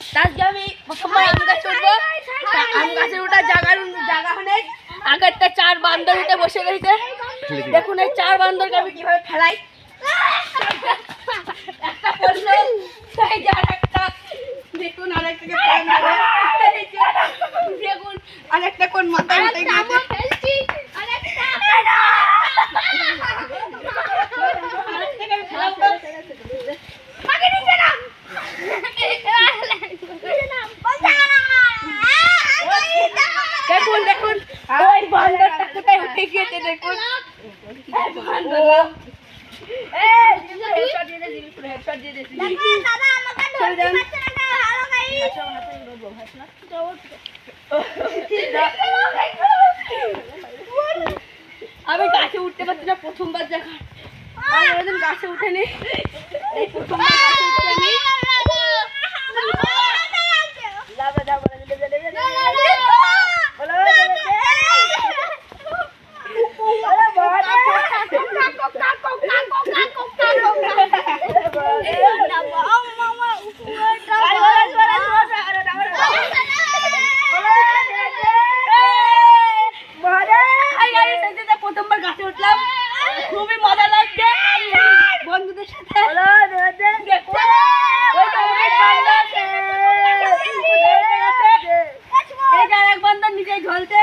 আজকে আমি প্রথমবার আম গাছে উঠবো। আম গাছে ওঠা জায়গা অনেক, আগেরটা 4 বান্দর উঠে বসে রয়েছে। দেখুন এই 4 বান্দরকে আমি কিভাবে ফেলাই। একটা পড়লো, এই যে আরেকটা, দেখুন আরেকটাকে দেখুন আরেকটা কোন মাথায় উঠে গিয়েছে। দেখুন দেখুন ওই বান্দরটা কোথায় উঠে গিয়েছে দেখুন। আমি গাছে উঠতে পারছি না, প্রথমবার দেখা। আমি গাছে উঠেনি, এই প্রথমবার গাছে উঠতে আমি। প্রথমবার গাছে উঠলাম, খুবই মজা লাগছে বন্ধুদের সাথে। এক বান্দর নিচে ঝলছে,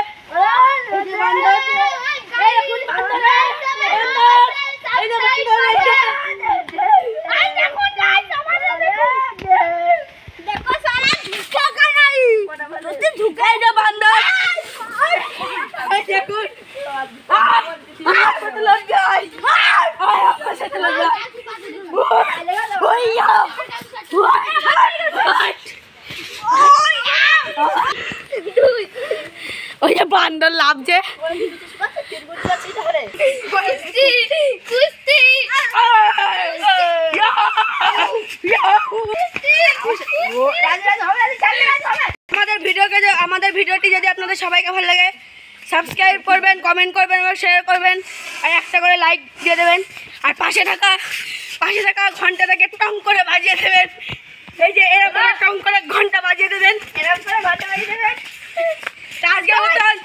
ওই যে বান্দর লাভছে। আমাদের ভিডিওটি যদি আপনাদের সবাইকে ভালো লাগে, সাবস্ক্রাইব করবেন, কমেন্ট করবেন এবং শেয়ার করবেন, আর একটা করে লাইক দিয়ে দেবেন। আর পাশে থাকা ঘন্টাটাকে টং করে বাজিয়ে দেবেন। এই যে এরকম টং করে ঘন্টা বাজিয়ে দেবেন, এরকম করে ঘন্টা বাজিয়ে দেবেন। আজকে